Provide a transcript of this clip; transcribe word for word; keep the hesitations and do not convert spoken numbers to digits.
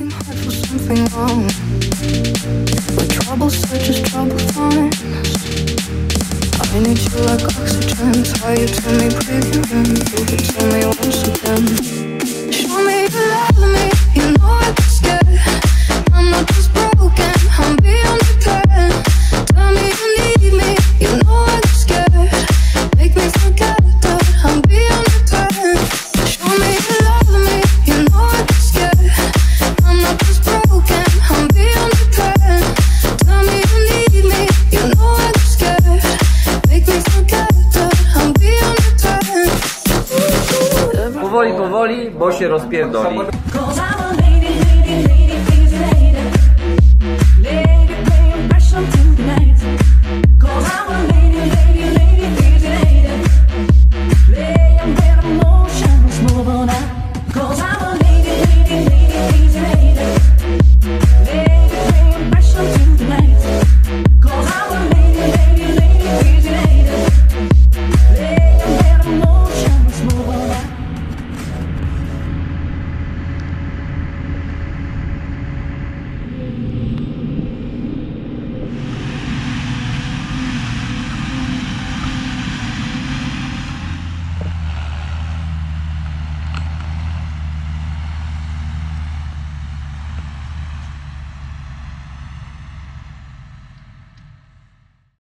Working hard for something wrong. When trouble searches, trouble finds. I need you like oxygen. Tell you to me, breathe you in. Prove it to me once again. Show me you love me. You know I get scared. I'm not just broken, I'm beyond repair. Tell me you need me. You know I get scared. Make me forget that I'm beyond repair. Show me you love me. You know I get scared. I'm not just broken, I'm beyond repair. Tell me you need me. You know I get scared. Make me forget that I'm beyond repair. Powoli, powoli, bo się rozpierdoli.